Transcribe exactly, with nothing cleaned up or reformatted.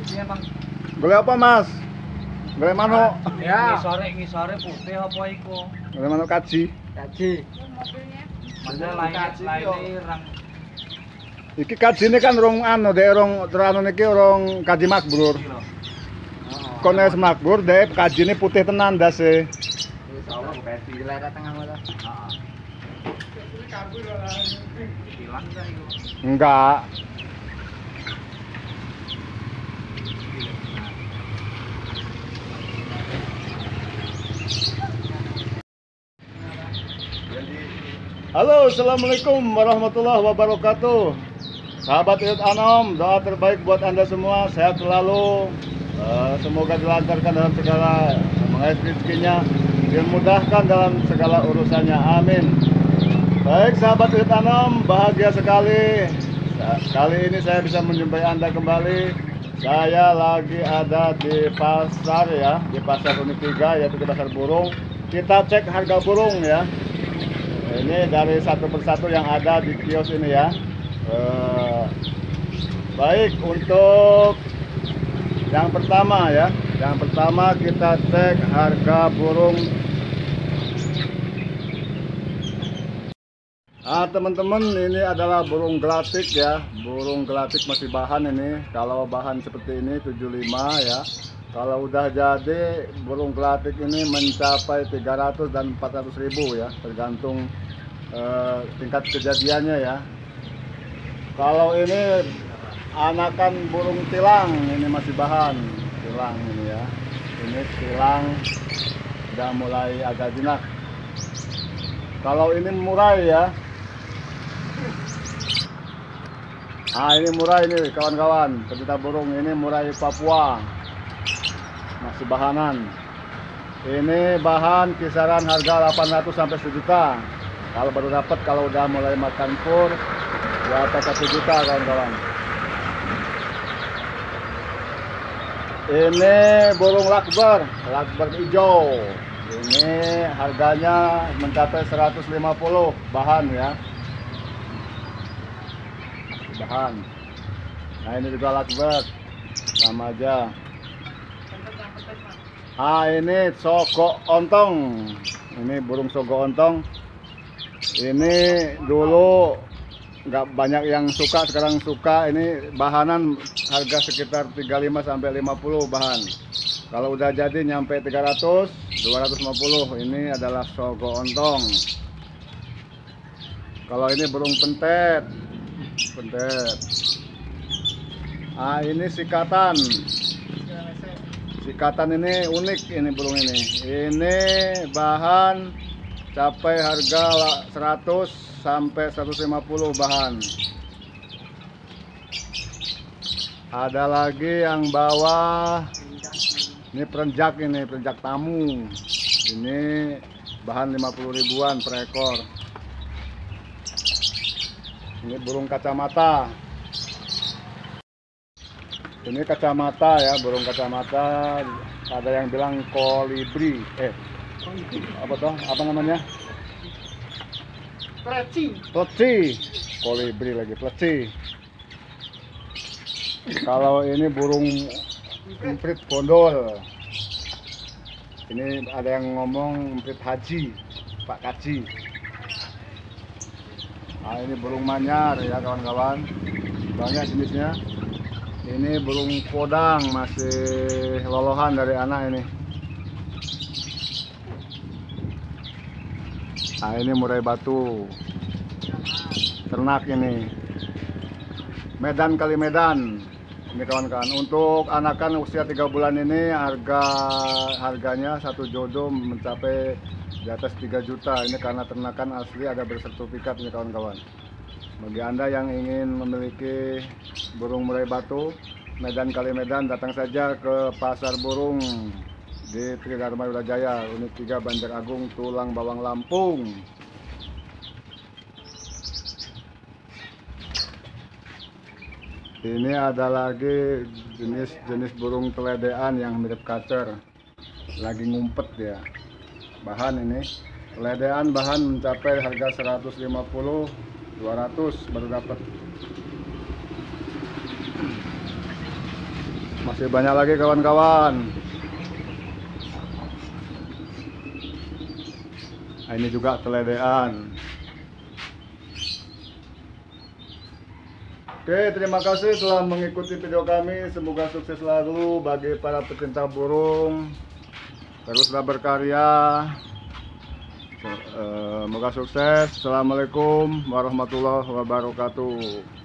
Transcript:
Iya bang. Golek apa mas? Golek manuk. Ya. Ngisore ngisore putih apa iku? Golek manuk kaji. Kaji. Maksudnya lain lain rang. Iki kajine kan rong anu dek rong teranu niki rong kaji makbrur. Kono wis makbrur dek kajine putih tenan ndase. Wis Allah besi lek tengah malah. Heeh. Hilang enggak itu? Enggak. Halo, assalamualaikum warahmatullahi wabarakatuh. Sahabat Iut Anom, doa terbaik buat anda semua, sehat selalu. Uh, semoga dilancarkan dalam segala mengais rezekinya, dimudahkan dalam segala urusannya. Amin. Baik sahabat Iut Anom, bahagia sekali. Kali ini saya bisa menjumpai anda kembali. Saya lagi ada di pasar ya, di pasar Unit tiga yaitu di pasar burung. Kita cek harga burung ya. Ini dari satu persatu yang ada di kios ini ya. Eh, baik, untuk yang pertama ya. Yang pertama kita cek harga burung. Ah teman-teman, ini adalah burung gelatik ya. Burung gelatik masih bahan ini. Kalau bahan seperti ini tujuh puluh lima ya. Kalau udah jadi burung gelatik ini mencapai tiga ratus dan empat ratus ribu ya, tergantung eh, tingkat kejadiannya ya. Kalau ini anakan burung tilang, ini masih bahan tilang ini ya. Ini tilang udah mulai agak jinak. Kalau ini murai ya. Ah ini murai ini kawan-kawan, pecinta burung, ini murai Papua. Masih bahanan. Ini bahan kisaran harga delapan ratus sampai sejuta. Kalau baru dapat, kalau udah mulai makan pur di atas satu juta kawan-kawan. Ini burung lakber, lakber hijau. Ini harganya mencapai seratus lima puluh bahan ya. Bahan. Nah ini juga lakber, sama aja. Ah ini sogo ontong, ini burung sogo ontong. Ini dulu nggak banyak yang suka, sekarang suka. Ini bahanan harga sekitar tiga puluh lima sampai lima puluh bahan. Kalau udah jadi nyampe tiga ratus, dua ratus lima puluh. Ini adalah sogo ontong. Kalau ini burung pentet, pentet. Ah ini sikatan. Sikatan ini unik, ini burung ini. Ini bahan capai harga seratus sampai seratus lima puluh bahan. Ada lagi yang bawah. Ini perenjak, ini perenjak tamu. Ini bahan lima puluh ribuan per ekor. Ini burung kacamata. Ini kacamata ya, burung kacamata. Ada yang bilang kolibri. Eh, apa toh? Apa namanya? Pleci. Pleci. Kolibri lagi, pleci. Kalau ini burung emprit bondol. Ini ada yang ngomong emprit haji, Pak Kaji. Nah, ini burung manyar ya kawan-kawan. Banyak jenisnya. Ini burung podang, masih lolohan dari anak ini. Nah ini murai batu, ternak ini. Medan kali Medan. Ini kawan-kawan. Untuk anakan usia tiga bulan ini harga harganya satu jodoh mencapai di atas tiga juta. Ini karena ternakan asli, ada bersertifikat ini kawan-kawan. Bagi anda yang ingin memiliki burung murai batu Medan kali Medan, datang saja ke pasar burung di Tridharma Wirajaya, Unit tiga Banjar Agung, Tulang Bawang, Lampung. Ini ada lagi jenis-jenis burung teledean yang mirip kacer, lagi ngumpet ya. Bahan ini teledean, bahan mencapai harga seratus lima puluh dua ratus baru dapat. Masih banyak lagi kawan-kawan. Nah, ini juga teledean. Oke, terima kasih telah mengikuti video kami. Semoga sukses selalu bagi para pecinta burung. Teruslah berkarya. Semoga sukses. Assalamualaikum warahmatullahi wabarakatuh.